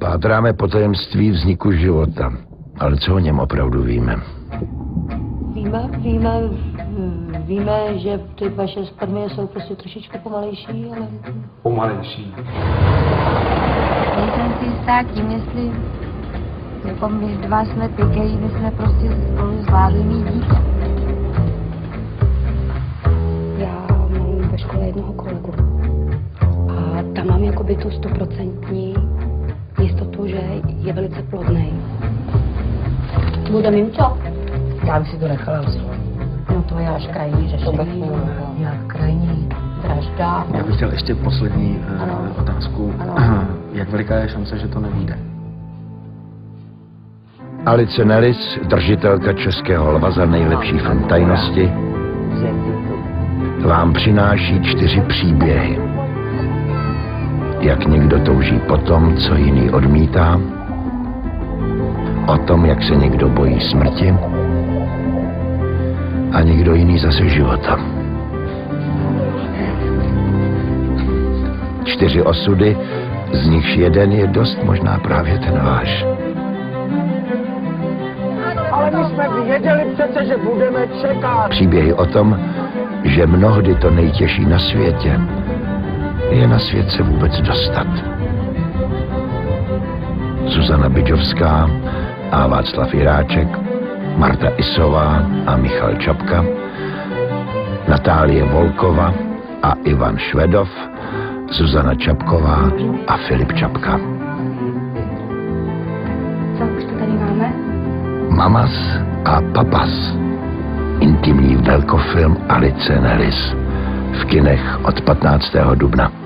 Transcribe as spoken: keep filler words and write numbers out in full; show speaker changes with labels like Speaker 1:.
Speaker 1: Pátráme po tajemství vzniku života. Ale co o něm opravdu víme?
Speaker 2: Víme, víme, víme, že ty vaše spermie jsou prostě trošičku pomalejší, ale...
Speaker 3: Pomalejší.
Speaker 4: Nejsem si jistá tím, jestli jako my dva jsme ty, který my jsme prostě spolu zvládli mít dítě.
Speaker 2: Já mám ve škole jednoho kolegu. A tam mám jakoby tu stoprocentní jistotu, že je velice plodnej. Bude mimčo?
Speaker 5: Já bych si to nechala vzít.
Speaker 2: No to je až krajní řešení.
Speaker 5: Já krajní.
Speaker 2: Dražda.
Speaker 3: Já bych chtěl ještě poslední uh, otázku.
Speaker 2: Ano.
Speaker 3: Jak veliká je šance, že to nevyjde?
Speaker 1: Alice Nellis, držitelka Českého lva za nejlepší film tajnosti, vám přináší čtyři příběhy. Jak někdo touží po tom, co jiný odmítá, o tom, jak se někdo bojí smrti a někdo jiný zase života. Čtyři osudy, z nichž jeden je dost možná právě ten váš.
Speaker 6: Ale my jsme věděli přece, že budeme čekat.
Speaker 1: Příběhy o tom, že mnohdy to nejtěžší na světě je na svět se vůbec dostat. Zuzana Bidžovská a Václav Jiráček, Marta Isová a Michal Čapka, Natálie Volkova a Ivan Švedov, Zuzana Čapková a Filip Čapka.
Speaker 2: Co už to tady máme?
Speaker 1: Mamas a papas. Intimní velkofilm Alice Nellis v kinech od patnáctého dubna.